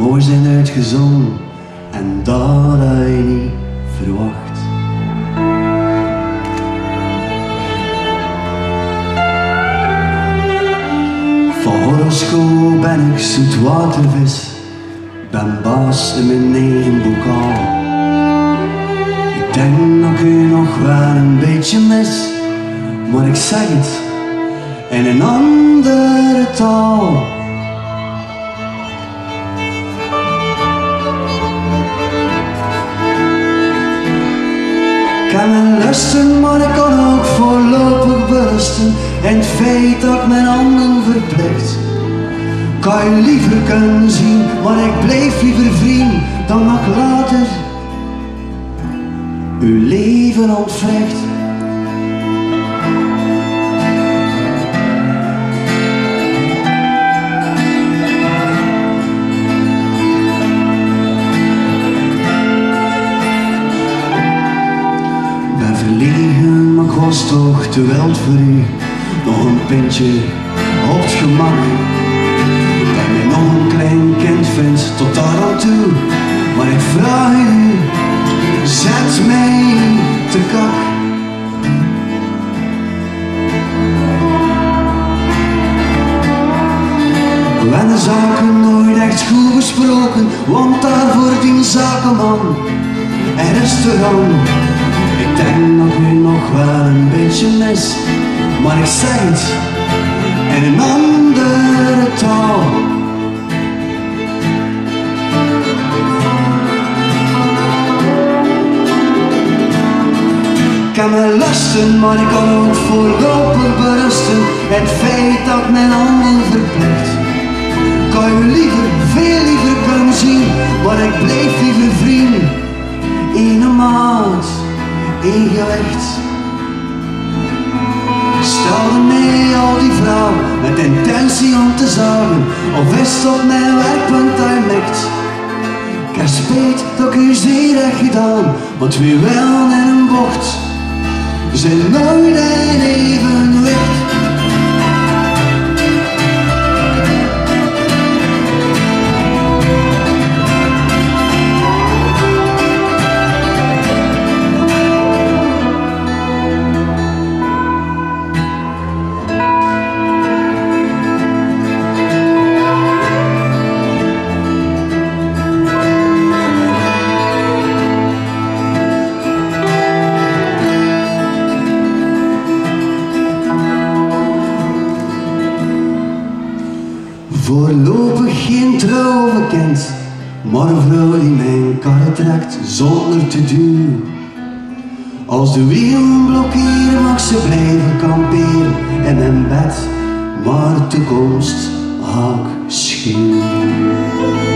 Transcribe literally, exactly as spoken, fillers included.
mooi zijn uitgezongen en dat had hij niet verwacht. Van horoscoop ben ik zoetwatervis, ben baas in mijn eigen bokaal. Ik denk dat ik u nog wel een beetje mis, maar ik zeg het in een andere taal. Ik heb mijn lusten, maar ik kan ook voorlopig berusten in het feit dat ik mijn handen verplicht. Kan je liever kunnen zien, maar ik blijf liever vriend dan dat ik later uw leven ontwricht. Ben verlegen, maar ik was toch te wild voor u. Nog een pintje op het gemak. Dat je mij nog een klein kind vindt, tot daar aan toe. Maar ik vraag u, zet mij te kak. We hebben de zaken nooit echt goed besproken, want daarvoor dient zakenman en restaurant. Ik denk dat ik u nog wel een beetje mis, maar ik zeg het in een andere taal. Ik heb mijn lusten, maar ik kan ook voorlopig berusten in het feit dat ik mijn handen verplicht. Kan je liever, veel liever kunnen zien, maar ik blijf liever vriend. Ene maat, één gewicht. Stelde mij al die vragen met intentie om te zagen, of is het op mijn werkpunt hij mikt. Ik heb spijt dat ik u zeer heb gedaan, want wie wel in een bocht zijn nooit in evenwicht. Voorlopig geen trouw bekend, maar een vrouw die mijn karre trekt zonder te duwen. Als de wielen blokkeren mag ze blijven kamperen in mijn bed, maar de toekomst haak schuw.